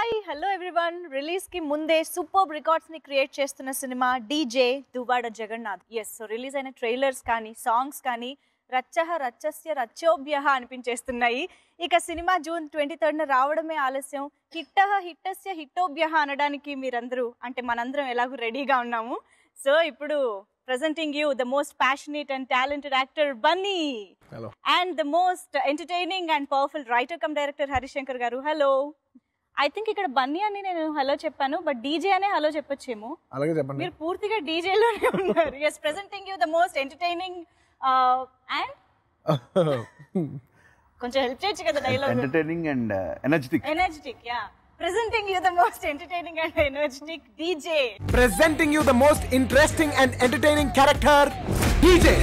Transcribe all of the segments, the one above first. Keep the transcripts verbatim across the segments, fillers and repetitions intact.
Hi hello everyone. Release కి ముందే super records ని క్రియేట్ చేస్తున్న cinema DJ Duvvada Jagannath. Yes, so release అయిన ట్రైలర్స్ కానీ సాంగ్స్ కానీ రచ్చహ రచ్చస్య రచ్చోభ్యహ అనిపించేస్తున్నాయి. ఇక సినిమా జూన్ ట్వంటీ థర్డ్న రావడమే ఆలస్యం. హిట్టహ హిట్టస్య హిట్టోభ్యహ అనడానికి మీరందరూ అంటే మనందరం ఎలాగూ రెడీగా ఉన్నాము. సో ఇప్పుడు presenting you the most passionate and talented actor Bunny. Hello. And the most entertaining and powerful writer come director Harish Shankar garu. Hello. I think ఇక్కడ బన్నీ అని నేను హలో చెప్పాను, బట్ డీజే అనే హలో చెప్పొచ్చేమో. అలాగే చెప్పండి. మీరు పూర్తిగా డీజే లోనే ఉన్నారు. yes, presenting you the most entertaining uh, and కొంచెం హెల్ప్ చేయొచ్చు కదా dialogue. entertaining and uh, energetic. energetic, yeah. Presenting you the most entertaining and energetic D J. Presenting you the most interesting and entertaining character, D J.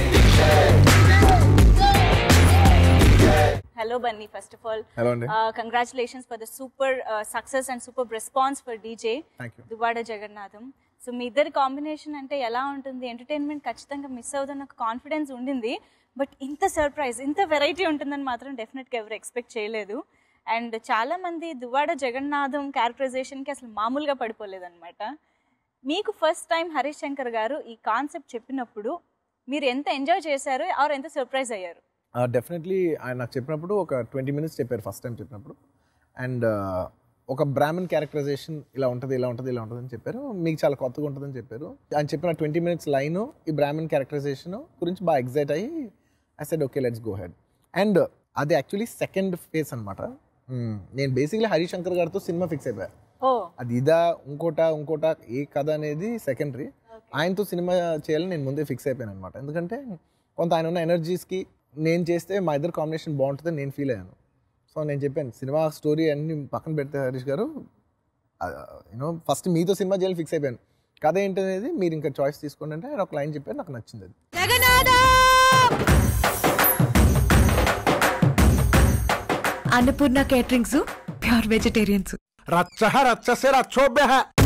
Hello Bunny, first of all. Hello Andy. Uh, congratulations for the super uh, success and super response for D J. Thank you. Duvvada Jagannadham. So మీ ఇద్దరి combination అంటే ఎలా ఉంటుంది? Entertainment ఖచ్చితంగా miss అవుతున్న ఒక confidence ఉండింది, but ఇంత సర్ప్రైజ్, ఇంత వెరైటీ ఉంటుందని మాత్రం డెఫినెట్గా ఎవరు ఎక్స్పెక్ట్ చేయలేదు. అండ్ చాలా మంది దువ్వాడ జగన్నాథం క్యారెక్టరైజేషన్కి అసలు మామూలుగా పడిపోలేదన్నమాట. మీకు ఫస్ట్ టైం హరీష్ శంకర్ గారు ఈ కాన్సెప్ట్ చెప్పినప్పుడు మీరు ఎంత ఎంజాయ్ చేశారు ఆర్ ఎంత సర్ప్రైజ్ అయ్యారు? డెఫినెట్లీ ఆయన నాకు చెప్పినప్పుడు ఒక ట్వంటీ మినిట్స్ చెప్పారు ఫస్ట్ టైం చెప్పినప్పుడు. అండ్ ఒక బ్రాహ్మణ్ క్యారెక్టరైజేషన్ ఇలా ఉంటుంది ఇలా ఉంటుంది ఇలా ఉంటుంది అని చెప్పారు. మీకు చాలా కొత్తగా ఉంటుందని చెప్పారు. ఆయన చెప్పిన ట్వంటీ మినిట్స్ లైన్ ఈ బ్రాహ్మణ్ క్యారెక్టరైజేషన్ గురించి బాగా ఎగ్జైట్ అయ్యి I said okay let's go ahead. And అది యాక్చువల్లీ సెకండ్ ఫేజ్ అనమాట. నేను బేసిక్లీ హరీష్ శంకర్ గారితో సినిమా ఫిక్స్ అయిపోయా. అది ఇదా ఇంకోట ఇంకోట ఏ కథ అనేది సెకండరీ. ఆయనతో సినిమా చేయాలని నేను ముందే ఫిక్స్ అయిపోయాను అనమాట. ఎందుకంటే కొంత ఆయన ఉన్న ఎనర్జీస్కి నేను చేస్తే మా ఇద్దరు కాంబినేషన్ బాగుంటుందని నేను ఫీల్ అయ్యాను. సో నేను చెప్పాను సినిమా స్టోరీ అన్ని పక్కన పెడితే హరీష్ గారు యూనో ఫస్ట్ మీతో సినిమా చేయాలని ఫిక్స్ అయిపోయాను. కథ ఏంటనేది మీరు ఇంకా చాయిస్ తీసుకోండి అంటే ఆయన ఒక లైన్ చెప్పారు, నాకు నచ్చింది అది. Annapurna caterings pure vegetarians. రచ్చహ రచ్చస్య రచ్చోభ్యహ.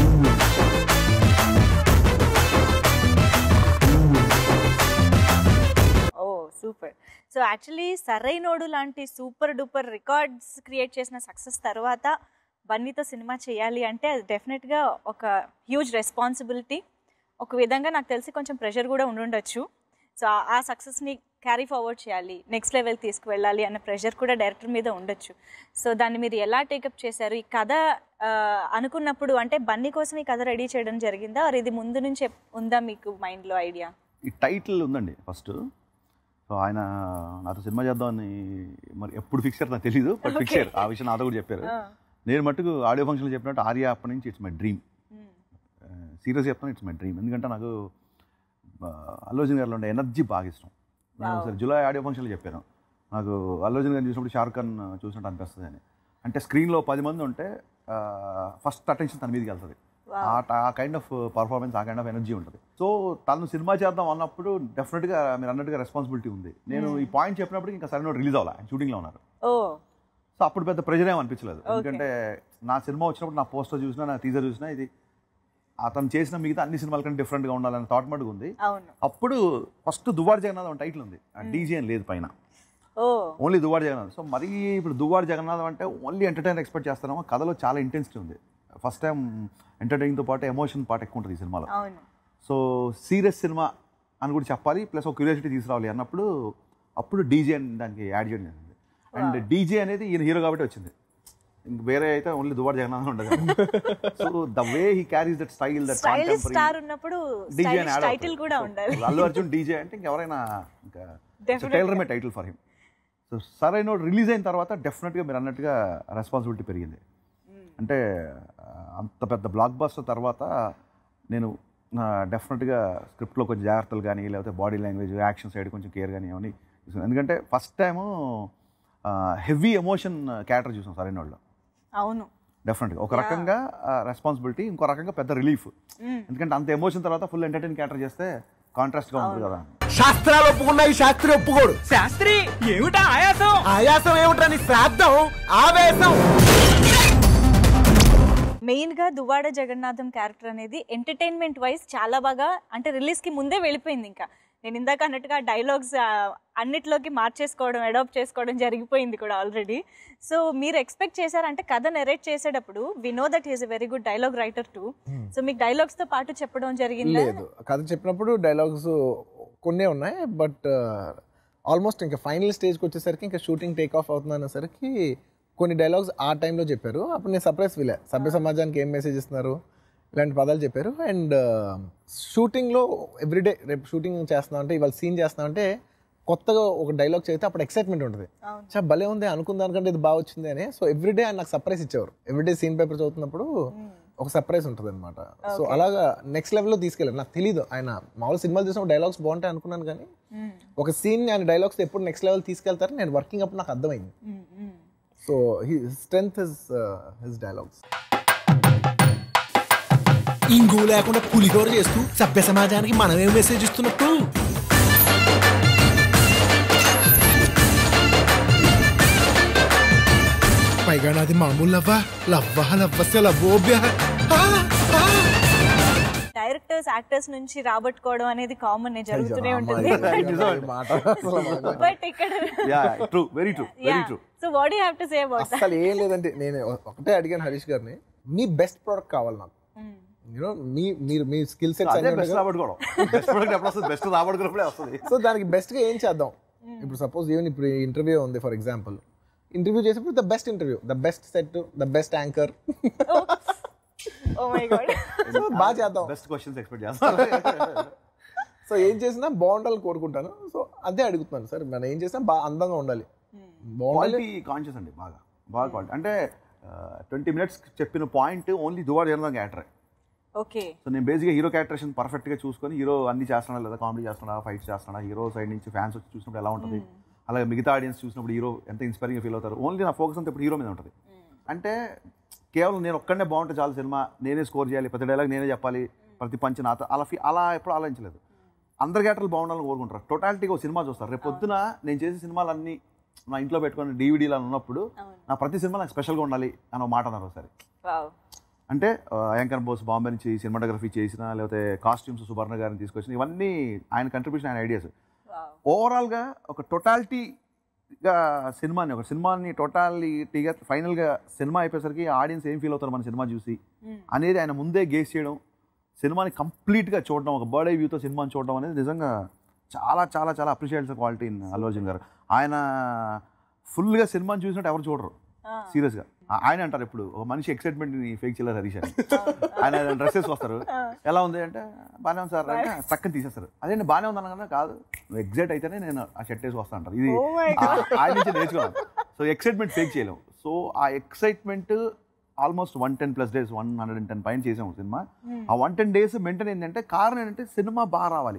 Oh super. So actually Sarrainodu లాంటి సూపర్ డూపర్ రికార్డ్స్ క్రియేట్ చేసిన సక్సెస్ తర్వాత బన్నీతో సినిమా చేయాలి అంటే అది డెఫినెట్గా ఒక హ్యూజ్ రెస్పాన్సిబిలిటీ. ఒక విధంగా నాకు తెలిసి కొంచెం ప్రెషర్ కూడా ఉండుండొచ్చు. సో ఆ సక్సెస్ని క్యారీ ఫార్వర్డ్ చేయాలి, నెక్స్ట్ లెవెల్ తీసుకువెళ్ళాలి అన్న ప్రెషర్ కూడా డైరెక్టర్ మీద ఉండొచ్చు. సో దాన్ని మీరు ఎలా టేకప్ చేశారు? ఈ కథ అనుకున్నప్పుడు అంటే బన్నీ కోసం ఈ కథ రెడీ చేయడం జరిగిందా, మరి ఇది ముందు నుంచి ఉందా మీకు మైండ్లో ఐడియా? ఈ టైటిల్ ఉందండి ఫస్ట్. సో ఆయన నాతో సినిమా చేద్దామని మరి ఎప్పుడు ఫిక్స్ అయ్యారు నాకు తెలీదు, బట్ ఫిక్స్ అయ్యారు. ఆ విషయం నాతో కూడా చెప్పారు. నేను మట్టుకు ఆడియో ఫంక్షన్లో చెప్పినట్టు ఆర్య అప్పటి నుంచి ఇట్స్ మై డ్రీమ్. సీరియస్ చెప్తాను, ఇట్స్ మై డ్రీమ్. ఎందుకంటే నాకు అల్లు అర్జున్ గారిలో ఉండే ఎనర్జీ బాగా ఇష్టం. నేను ఒకసారి జూలై ఆడియో ఫంక్షన్లో చెప్పాను, నాకు అల్లు అర్జున్ గారిని చూసినప్పుడు షారుఖ్ ఖాన్ చూసినట్టు అనిపిస్తుంది అని. అంటే స్క్రీన్లో పది మంది ఉంటే ఫస్ట్ అటెన్షన్ తన మీదకి వెళ్తుంది. ఆ కైండ్ ఆఫ్ పర్ఫార్మెన్స్, ఆ కైండ్ ఆఫ్ ఎనర్జీ ఉంటుంది. సో తను సినిమా చేద్దాం అన్నప్పుడు డెఫినెట్గా మీరు అన్నట్టుగా రెస్పాన్సిబిలిటీ ఉంది. నేను ఈ పాయింట్ చెప్పినప్పుడు ఇంకా సరైన రిలీజ్ అవ్వాలి, ఆయన షూటింగ్లో ఉన్నారు. సో అప్పుడు పెద్ద ప్రెజర్ ఏమి అనిపించలేదు. ఎందుకంటే నా సినిమా వచ్చినప్పుడు నా పోస్టర్ చూసినా నా టీజర్ చూసినా ఇది అతను చేసిన మిగతా అన్ని సినిమాల కంటే డిఫరెంట్గా ఉండాలని థాట్ మటుకు ఉంది. అప్పుడు ఫస్ట్ దువ్వాడ జగన్నాథం టైటిల్ ఉంది, డీజే అని లేదు పైన, ఓన్లీ దువ్వాడ జగన్నాథం. సో మరీ ఇప్పుడు దువ్వాడ జగన్నాథం అంటే ఓన్లీ ఎంటర్టైన్ ఎక్స్పెక్ట్ చేస్తున్నామో, కథలో చాలా ఇంటెన్సిటీ ఉంది. ఫస్ట్ టైం ఎంటర్టైనింగ్తో పాటు ఎమోషన్ పార్ట్ ఎక్కువ ఉంటుంది ఈ సినిమాలో. సో సీరియస్ సినిమా అని కూడా చెప్పాలి, ప్లస్ ఒక క్యూరియాసిటీ తీసుకురావాలి అన్నప్పుడు అప్పుడు డీజే అని దానికి యాడ్ చేయడం జరిగింది. అండ్ డీజే అనేది ఈయన హీరో కాబట్టి వచ్చింది, ఇంక వేరే అయితే ఓన్లీ దువ్వాడ జగన్నాథం ఉండదు. So the way he carries that style, that DJ అని యాడ్. అల్లు అర్జున్ డీజే అంటే ఇంకెవరైనా ఇంకా tailor made title for him. So సరైన రిలీజ్ అయిన తర్వాత డెఫినెట్గా మీరు అన్నట్టుగా రెస్పాన్సిబిలిటీ పెరిగింది. అంటే అంత పెద్ద బ్లాక్ బస్టర్ తర్వాత నేను డెఫినెట్గా స్క్రిప్ట్లో కొంచెం జాగ్రత్తలు కానీ, లేకపోతే బాడీ లాంగ్వేజ్, యాక్షన్ సైడ్ కొంచెం కేర్ కానీ అవన్నీ. ఎందుకంటే first time heavy emotion character చూసాం సరైన వాళ్ళు. అవును, డెఫినెట్గా ఒక రకంగా రెస్పాన్సిబిలిటీ, ఇంకో రకంగా పెద్ద రిలీఫ్. ఎందుకంటే అంత ఎమోషన్ తర్వాత ఫుల్ ఎంటర్టైన్ క్యారెక్టర్ చేస్తే కాంట్రాస్ట్గా ఉంటుంది కదా. శాస్త్రాలు ఒప్పుకున్నాయి, శాస్త్రి ఒప్పుకోడు. శాస్త్రి ఏమిటా ఆయాసం? ఆయాసం ఏమిటా నీ శ్రాద్ధం, ఆవేశం. మెయిన్గా దువ్వాడ జగన్నాథం క్యారెక్టర్ అనేది ఎంటర్టైన్మెంట్ వైజ్ చాలా బాగా అంటే రిలీజ్కి ముందే వెళ్ళిపోయింది. ఇంకా నేను ఇందాక అన్నట్టుగా డైలాగ్స్ అన్నిట్లోకి మార్చేసుకోవడం అడాప్ట్ చేసుకోవడం జరిగిపోయింది కూడా ఆల్రెడీ. సో మీరు ఎక్స్పెక్ట్ చేశారంటే కథ నెరేట్ చేసేటప్పుడు we know that is a very good dialogue writer too. So మీకు డైలాగ్స్ తో పాటు చెప్పడం జరిగింది? లేదు, కథ చెప్పినప్పుడు డైలాగ్స్ కొన్నే ఉన్నాయి, బట్ ఆల్మోస్ట్ ఇంకా ఫైనల్ స్టేజ్కి వచ్చేసరికి ఇంకా షూటింగ్ టేక్ ఆఫ్ అవుతుంది అనేసరికి కొన్ని డైలాగ్స్ ఆ టైంలో చెప్పారు. అప్పుడు నేను సర్ప్రైజ్ ఫీల్ అయ్యా, సభ్య సమాజానికి ఏం మెసేజ్ ఇస్తున్నారు ఇలాంటి పదాలు చెప్పారు. అండ్ షూటింగ్లో ఎవ్రీడే రేపు షూటింగ్ చేస్తున్నాం అంటే ఇవాళ సీన్ చేస్తున్నాం అంటే కొత్తగా ఒక డైలాగ్ చదివితే అప్పుడు ఎక్సైట్మెంట్ ఉంటుంది, చాలా భలే ఉంది అనుకున్న దానికంటే ఇది బాగా వచ్చింది అని. సో ఎవ్రీడే ఆయన నాకు సర్ప్రైజ్ ఇచ్చేవారు. ఎవ్రీడే సీన్ పేపర్ చదువుతున్నప్పుడు ఒక సర్ప్రైజ్ ఉంటుంది అనమాట. సో అలాగా నెక్స్ట్ లెవెల్లో తీసుకెళ్ళారు. నాకు తెలీదు, ఆయన మామూలు సినిమాలు చూసినప్పుడు డైలాగ్స్ బాగుంటాయి అనుకున్నాను, కానీ ఒక సీన్ ఆయన డైలాగ్స్ ఎప్పుడు నెక్స్ట్ లెవెల్ తీసుకెళ్తారు నేను వర్కింగ్ అప్పుడు నాకు అర్థమైంది. So he strength his his dialogues. ఇంగు లేకుండా పులిహోర చేస్తూ సభ్య సమాజానికి మనమేం మెసేజ్ ఇస్తున్నట్టు. పైగా నాది మామూలు లవ్వా లవ్వా లవ్వస్య లవ్వోభ్య. డైరెక్టర్స్ యాక్టర్స్ నుంచి రాబట్టుకోవడం అనేది కామన్ జరుగుతూనే ఉంటుంది. బట్ ఇక్కడ true very true very true. So what do you have to say about that? అసలు ఏం లేదంటే నేను ఒకటే అడిగాను హరీష్ గారిని, మీ బెస్ట్ ప్రోడక్ట్ కావాలి నాకు. యూనో మీ మీరు మీ స్కిల్ సెట్స్ అన్ని బెస్ట్ రాబట్టుకోవడం, బెస్ట్ ప్రోడక్ట్ ఎప్పుడు వస్తుంది? బెస్ట్ రాబట్టుకున్నప్పుడే వస్తుంది. సో దానికి బెస్ట్ గా ఏం చేద్దాం? ఇప్పుడు సపోజ్ ఈవెన్ ఇప్పుడు ఇంటర్వ్యూ ఉంది ఫర్ ఎగ్జాంపుల్, ఇంటర్వ్యూ చేసేప్పుడు the best interview, the best set, the best anchor. Oh my God, so బాగా చేద్దాం, బెస్ట్ క్వశ్చన్స్ ఎక్స్పెక్ట్ చేస్తాను. సో ఏం చేసినా బాగుండాలని కోరుకుంటాను. సో అదే అడుగుతున్నాను సార్, మనం ఏం చేసినా బాగా అందంగా ఉండాలి, క్వాలిటీ కాన్షియస్ అండి, బాగా బాగా క్వాలిటీ. అంటే ట్వంటీ మినిట్స్ చెప్పిన point only Duvvada Jagannadham character. Okay. So నేను బేసిక్గా హీరో క్యారెక్టరేషన్ పర్ఫెక్ట్గా చూసుకొని హీరో అన్ని చేస్తున్నాడా లేదా, కామెడీ చేస్తున్నాడా, ఫైట్స్ చేస్తున్నాడా, హీరో సైడ్ నుంచి ఫ్యాన్స్ వచ్చి చూసినప్పుడు ఎలా ఉంటుంది, అలాగే మిగతా ఆడియన్స్ చూసినప్పుడు హీరో ఎంత ఇన్స్పైరింగ్గా ఫీల్ అవుతారు. ఓన్లీ నా ఫోకస్ అంతా ఇప్పుడు హీరో మీద ఉంటుంది. అంటే కేవలం నేను ఒక్కడనే బాగుంటే చాలు సినిమా, నేనే స్కోర్ చేయాలి, ప్రతి డైలాగ్ నేనే చెప్పాలి, ప్రతి పంచ్ నాతో అలా ఫీ అలా ఎప్పుడు ఆలోచించలేదు. అందరి క్యారెక్టర్లు బాగుండాలని కోరుకుంటారు. టోటాలిటీగా ఒక సినిమా చూస్తారు. రేపు పొద్దున నేను చేసే సినిమాలన్నీ నా ఇంట్లో పెట్టుకుని డీవీడీలు ఉన్నప్పుడు నా ప్రతి సినిమా నాకు స్పెషల్గా ఉండాలి అని ఒక మాట అన్నారు ఒకసారి. అంటే యాంకర్ బోస్ బాంబే నుంచి సినిమాటోగ్రఫీ చేసిన, లేకపోతే కాస్ట్యూమ్స్ సుబర్ణ గారిని తీసుకొచ్చిన, ఇవన్నీ ఆయన కంట్రిబ్యూషన్, ఆయన ఐడియాస్. ఓవరాల్గా ఒక టోటాలిటీగా సినిమాని ఒక సినిమాని టోటాలిటీగా ఫైనల్గా సినిమా అయిపోయేసరికి ఆడియన్స్ ఏం ఫీల్ అవుతారు మన సినిమా చూసి అనేది ఆయన ముందే గేస్ చేయడం, సినిమాని కంప్లీట్గా చూడడం, ఒక బర్డ్ ఐ వ్యూతో సినిమాని చూడడం అనేది నిజంగా చాలా చాలా చాలా appreciates quality in Allu Arjun garu. ఆయన ఫుల్గా సినిమాని చూసినట్టు ఎవరు చూడరు సీరియస్గా. ఆయన అంటారు ఇప్పుడు ఒక మనిషి ఎక్సైట్మెంట్ని ఫేక్ చేయలేదు హరీష్ అని. ఆయన డ్రెస్సెస్ వస్తారు, ఎలా ఉంది అంటే బాగానే ఉంది సార్ అంటే చక్కని తీసేస్తారు. అదే బాగానే ఉంది అన్న కాదు, నువ్వు ఎగ్జైట్ అయితేనే నేను ఆ షర్ట్ వేసి వస్తా అంటారు. ఇది ఆయన నుంచి నేర్చుకున్నాను. సో ఎక్సైట్మెంట్ ఫేక్ చేయలేము. సో ఆ excitement almost one ten plus days one hundred and ten పైన చేసాము సినిమా. ఆ వన్ టెన్ డేస్ మెయింటైన్ ఏంటంటే కారణం ఏంటంటే సినిమా బాగా రావాలి.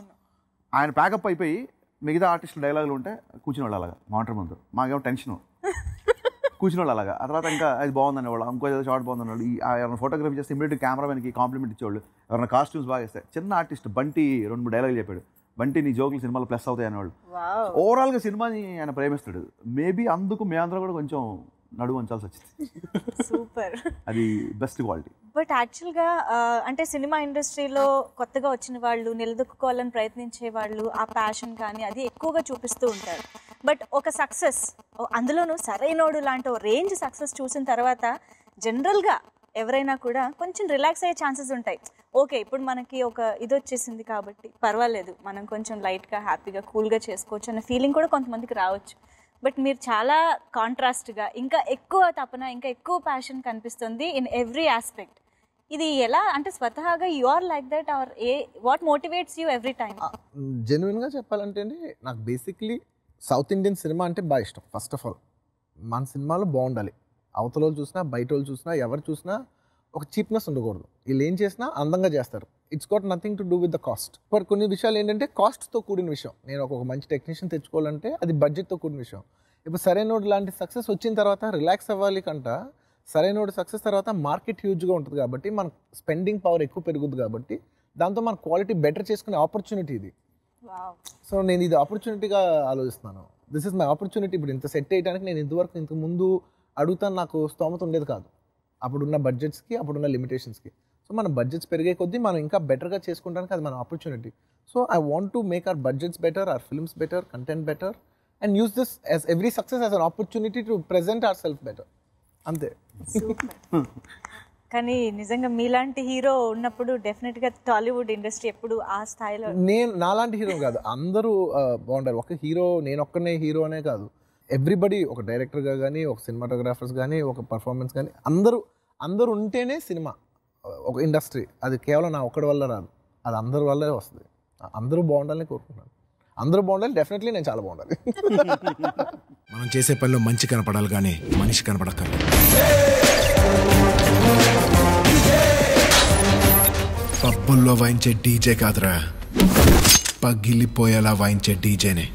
ఆయన ప్యాకప్ అయిపోయి మిగతా ఆర్టిస్టులు డైలాగులు ఉంటే కూర్చుని వాళ్ళు అలాగా మానిటర్ ముందు, మాకేమో టెన్షన్ కూర్చుని వాళ్ళు అలాగా. ఆ తర్వాత ఇంకా అది బాగుందని వాళ్ళు, ఇంకో ఏదో షార్ట్ బాగుందని వాళ్ళు, ఎవరైనా ఫోటోగ్రఫీ చేస్తే ఇమీడియట్ కెమెరామెన్కి కాంప్లిమెంట్ ఇచ్చేవాళ్ళు, ఎవరైనా కాస్ట్యూమ్స్ బాగా ఇస్తాయి. చిన్న ఆర్టిస్ట్ బంటి రెండు మూడు డైలాగులు చెప్పాడు, బంటి నీ జోకులు సినిమాలో ప్లస్ అవుతాయి అనేవాళ్ళు. ఓవరాల్గా సినిమాని ఆయన ప్రేమిస్తాడు. మేబీ అందుకు మేమందరం కూడా కొంచెం నడువు వంచాల్సి వచ్చింది. సూపర్, అది బెస్ట్ క్వాలిటీ. బట్ యాక్చువల్గా అంటే సినిమా ఇండస్ట్రీలో కొత్తగా వచ్చిన వాళ్ళు, నిలదొక్కుకోవాలని ప్రయత్నించే వాళ్ళు ఆ ప్యాషన్ కానీ అది ఎక్కువగా చూపిస్తూ ఉంటారు. బట్ ఒక సక్సెస్, అందులోనూ సరైనోడు లాంటి ఓ రేంజ్ సక్సెస్ చూసిన తర్వాత జనరల్గా ఎవరైనా కూడా కొంచెం రిలాక్స్ అయ్యే ఛాన్సెస్ ఉంటాయి. ఓకే, ఇప్పుడు మనకి ఒక ఇది వచ్చేసింది కాబట్టి పర్వాలేదు, మనం కొంచెం లైట్గా హ్యాపీగా కూల్గా చేసుకోవచ్చు అన్న ఫీలింగ్ కూడా కొంతమందికి రావచ్చు. బట్ మీరు చాలా కాంట్రాస్ట్గా, ఇంకా ఎక్కువ తపన, ఇంకా ఎక్కువ ప్యాషన్ కనిపిస్తుంది ఇన్ ఎవ్రీ ఆస్పెక్ట్. ఇది ఎలా అంటే స్వతహాగా you are like that are a what motivates you every time? జెన్యున్గా చెప్పాలంటే అండి, నాకు బేసిక్లీ సౌత్ ఇండియన్ సినిమా అంటే బాగా ఇష్టం. ఫస్ట్ ఆఫ్ ఆల్ మన సినిమాలో బాగుండాలి, అవతల వాళ్ళు చూసినా బయట వాళ్ళు చూసినా ఎవరు చూసినా ఒక చీప్నెస్ ఉండకూడదు. వీళ్ళు ఏం చేసినా అందంగా చేస్తారు. It's got nothing to do with the cast. But కొన్ని విషయాలు ఏంటంటే కాస్ట్తో కూడిన విషయం. నేను ఒక మంచి టెక్నీషియన్ తెచ్చుకోవాలంటే అది బడ్జెట్తో కూడిన విషయం. ఇప్పుడు సరైనోడు లాంటి సక్సెస్ వచ్చిన తర్వాత రిలాక్స్ అవ్వాలి కంట, సరైనోడు సక్సెస్ తర్వాత మార్కెట్ హ్యూజ్గా ఉంటుంది కాబట్టి మన స్పెండింగ్ పవర్ ఎక్కువ పెరుగుతుంది కాబట్టి దాంతో మన క్వాలిటీ బెటర్ చేసుకునే ఆపర్చునిటీ ఇది. సో నేను ఇది ఆపర్చునిటీగా ఆలోచిస్తున్నాను. This is my opportunity. ఇప్పుడు ఇంత సెట్ చేయడానికి నేను ఇంతవరకు ఇంతకు ముందు అడుగుతాను, నాకు స్తోమత ఉండేది కాదు అప్పుడున్న బడ్జెట్స్కి, అప్పుడున్న లిమిటేషన్స్కి. సో మన బడ్జెట్స్ పెరిగే కొద్దీ మనం ఇంకా బెటర్గా చేసుకుంటానికి అది మన opportunity. So I want to make our budgets better, our films better, content better, and use this as every success as an opportunity to present ourselves better. Ante. కానీ నిజంగా మీలాంటి హీరో ఉన్నప్పుడు డెఫినెట్గా టాలీవుడ్ ఇండస్ట్రీ ఎప్పుడు ఆ స్థాయిలో. నేను నాలాంటి హీరో కాదు, అందరూ బాగుంటారు. ఒక హీరో నేను ఒక్కనే హీరో అనే కాదు, ఎవ్రీబడి ఒక డైరెక్టర్గా కానీ, ఒక సినిమాటోగ్రాఫర్స్ కానీ, ఒక పర్ఫార్మెన్స్ కానీ, అందరూ అందరూ ఉంటేనే సినిమా ఒక ఇండస్ట్రీ. అది కేవలం నా ఒక్కడి వల్ల రాదు, అది అందరి వల్లే వస్తుంది. అందరూ బాగుండాలని కోరుకుంటున్నాను. అందరూ బాగుండాలి, డెఫినెట్లీ నేను చాలా బాగుండాలి. మనం చేసే పనిలో మంచి కనపడాలి కానీ మనిషి కనపడక్కర్లేదు. పబ్బుల్లో వాయించే డీజే కాదురా, పగిలిపోయేలా వాయించే డీజేనే.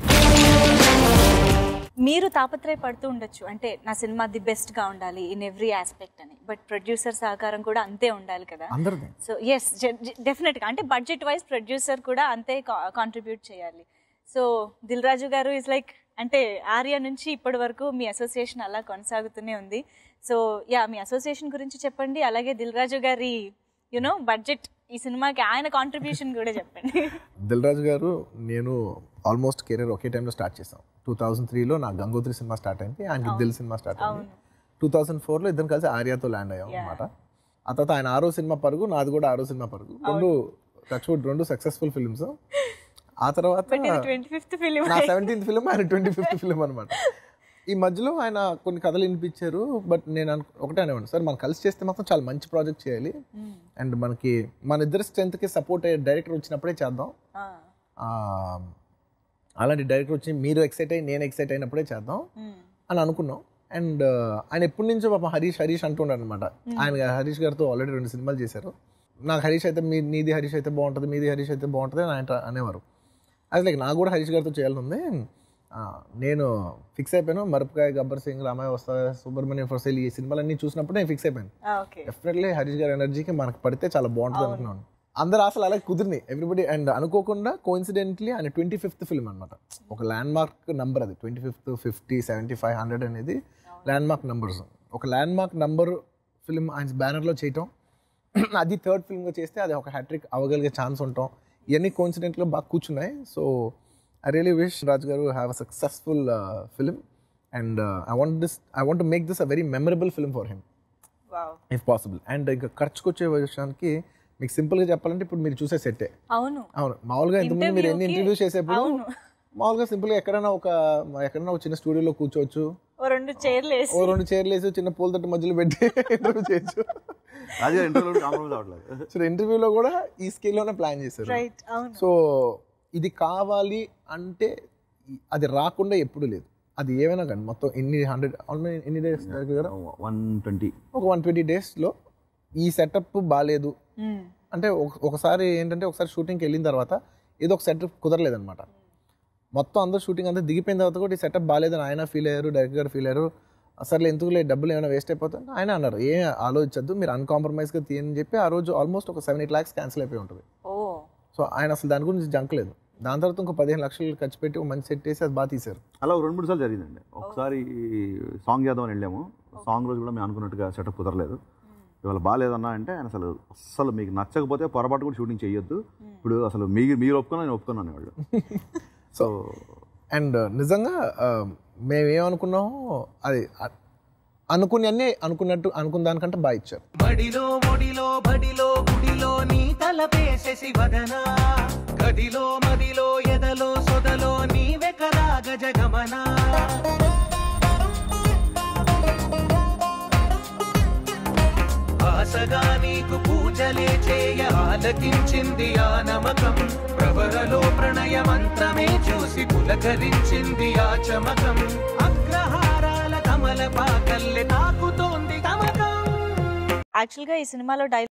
మీరు తాపత్రయపడుతూ ఉండొచ్చు, అంటే నా సినిమా ది బెస్ట్గా ఉండాలి ఇన్ ఎవ్రీ ఆస్పెక్ట్ అని, బట్ ప్రొడ్యూసర్ సహకారం కూడా అంతే ఉండాలి కదా. సో ఎస్ డెఫినెట్గా, అంటే బడ్జెట్ వైజ్ ప్రొడ్యూసర్ కూడా అంతే కాంట్రిబ్యూట్ చేయాలి. సో దిల్ రాజు గారు ఇస్ లైక్, అంటే ఆర్య నుంచి ఇప్పటి వరకు మీ అసోసియేషన్ అలా కొనసాగుతూనే ఉంది. సో యా, మీ అసోసియేషన్ గురించి చెప్పండి, అలాగే దిల్ రాజు గారి యునో బడ్జెట్ ఈ సినిమాకి ఆయన కాంట్రిబ్యూషన్ కూడా చెప్పండి. దిల్ రాజు గారు నేను ఆల్మోస్ట్ కెరీర్ ఒకే టైంలో స్టార్ట్ చేసాం. టూ థౌసండ్ త్రీలో నా గంగోత్రి సినిమా స్టార్ట్ అయింది, ఆయనకి దిల్ సినిమా స్టార్ట్ అయింది. టూ థౌసండ్ ఫోర్లో ఇద్దరం కలిసి ఆర్యాతో ల్యాండ్ అయ్యాం అనమాట. ఆ తర్వాత ఆయన ఆరో సినిమా పరుగు, నాది కూడా ఆరో సినిమా పరుగు, రెండు టచ్వుడ్ రెండు సక్సెస్ఫుల్ ఫిల్మ్స్. ఆ తర్వాత నా సెవెంటీన్త్ ఫిల్మ్, ఆయన ట్వంటీ ఫిఫ్త్ ఫిల్మ్ అనమాట. ఈ మధ్యలో ఆయన కొన్ని కథలు వినిపించారు, బట్ నేను అను ఒకటే అనేవాడిని, సార్ మనం కలిసి చేస్తే మాత్రం చాలా మంచి ప్రాజెక్ట్ చేయాలి, అండ్ మనకి మన ఇద్దరు స్ట్రెంత్కి సపోర్ట్ అయ్యే డైరెక్టర్ వచ్చినప్పుడే చేద్దాం. అలాంటి డైరెక్టర్ వచ్చి మీరు ఎక్సైట్ అయ్యి నేను ఎక్సైట్ అయినప్పుడే చేద్దాం అని అనుకున్నాం. అండ్ ఆయన ఎప్పటి నుంచో పాపం హరీష్ హరీష్ అంటున్నారు అనమాట. ఆయన హరీష్ గారితో ఆల్రెడీ రెండు సినిమాలు చేశారు. నాకు హరీష్ అయితే మీ నీది హరీష్ అయితే బాగుంటుంది, మీది హరీష్ అయితే బాగుంటుంది అని ఆయన అనేవారు. అది లైక్ నాకు కూడా హరీష్ గారితో చేయాలని ఉంది. నేను ఫిక్స్ అయిపోయాను. మరపకాయ, గబ్బర్ సింగ్, రామాయ వస్తా, సుబ్రహ్మణ్యం ఫర్ సేల్ ఈ సినిమాలన్నీ చూసినప్పుడు నేను ఫిక్స్ అయిపోయాను. డెఫినెట్లీ హరీష్ గారి ఎనర్జీకి మనకు పడితే చాలా బాగుంటుంది అనుకున్నాను. అందరు అసలు అలాగే కుదిరినాయి ఎవ్రీబడి. అండ్ అనుకోకుండా కోఇన్సిడెంట్లీ ఆయన ట్వంటీ ఫిఫ్త్ ఫిల్మ్ అనమాట. ఒక ల్యాండ్ మార్క్ నంబర్ అది, twenty fifth fifty seventy five hundred అనేది ల్యాండ్ మార్క్ నంబర్స్. ఒక ల్యాండ్ మార్క్ నంబర్ ఫిల్మ్ ఆయన బ్యానర్లో చేయటం, అది థర్డ్ ఫిల్మ్గా చేస్తే అది ఒక హ్యాట్రిక్ అవ్వగలిగే ఛాన్స్ ఉంటాం, ఇవన్నీ కోఇన్సిడెంట్లో బాగా కూర్చున్నాయి. So I really wish Raj Garu have a successful uh, film, and uh, I want this. I want to make this a very memorable film for him. Wow. If possible. And ఇంకా ఖర్చుకు వచ్చే విషయానికి మీకు సింపుల్గా చెప్పాలంటే ఇప్పుడు మీరు చూసే సెట్టే. అవును అవును మామూలుగా ఇంతకుముందు మీరు ఎన్ని ఇంటర్వ్యూస్ చేసేప్పుడు మామూలుగా సింపుల్గా ఎక్కడైనా ఒక ఎక్కడైనా ఒక చిన్న స్టూడియోలో కూర్చోవచ్చు, ఓ రెండు చైర్లు వేసి ఓ రెండు చైర్లు వేసి చిన్న పూల తట్టు మధ్యలో పెట్టి ఇంటర్వ్యూ చేయొచ్చు. సో ఇంటర్వ్యూలో కూడా ఈ స్కేల్లోనే ప్లాన్ చేశారు. సో ఇది కావాలి అంటే అది రాకుండా ఎప్పుడు లేదు. అది ఏమైనా కానీ మొత్తం ఎన్ని హండ్రెడ్ ఎన్ని డేస్ వన్ ట్వంటీ ఒక వన్ ట్వంటీ డేస్లో ఈ సెటప్ బాగాలేదు అంటే ఒకసారి ఏంటంటే ఒకసారి షూటింగ్కి వెళ్ళిన తర్వాత ఏదో ఒక సెటప్ కుదరలేదనమాట. మొత్తం అందరూ షూటింగ్ అంతా దిగిపోయిన తర్వాత కూడా ఈ సెటప్ బాగాలేదని ఆయన ఫీల్ అయ్యారు, డైరెక్టర్ గారు ఫీల్ అయ్యారు. అసలు ఎందుకు లేదు డబ్బులు ఏమైనా వేస్ట్ అయిపోతుంది ఆయన అన్నారు. ఏం ఆలోచించద్దు, మీరు అన్కాంప్రమైజ్గా తీయని చెప్పి ఆ రోజు ఆల్మోస్ట్ ఒక సెవెన్ ఎయిట్ ల్యాక్స్ క్యాన్సిల్ అయిపోయి ఉంటుంది. సో ఆయన అసలు దాని గురించి జంకలేదు. దాని తర్వాత ఇంకో పదిహేను లక్షలు ఖర్చు పెట్టి ఒక మంచి సెట్ వేసి అది బాగా తీశారు. అలా రెండు మూడు సార్లు జరిగిందండి. ఒకసారి సాంగ్ చేద్దామని వెళ్ళాము, సాంగ్ రోజు కూడా మేము అనుకున్నట్టుగా సెటప్ కుదరలేదు. ఇవాళ బాగాలేదన్నా అంటే ఆయన అసలు అస్సలు మీకు నచ్చకపోతే పొరపాటు కూడా షూటింగ్ చేయొద్దు, ఇప్పుడు అసలు మీరు మీరు ఒప్పుకున్నా నేను ఒప్పుకున్నాను వాళ్ళు. సో అండ్ నిజంగా మేమేమనుకున్నామో అది అనుకుని అన్నీ అనుకున్నట్టు అనుకున్న దానికంటే బాగా ఇచ్చారు. బడిలో మొడిలో బడిలో గుడిలో నీ తలపేసేసి వదనా, గదిలో మదిలో ఎదలో సొదలో నీవే కదా గజగమనా. ఆశగా నీకు పూజలే చేయ ఆలకించింది ఆ నమకం, ప్రవరలో ప్రణయ మంత్రమే చూసి పులకరించింది ఆ చమకం. అగ్రహారాల కమల పాకల్లె తాకుతోంది తమకం. యాక్చువల్గా ఈ సినిమాలో డైలాగ్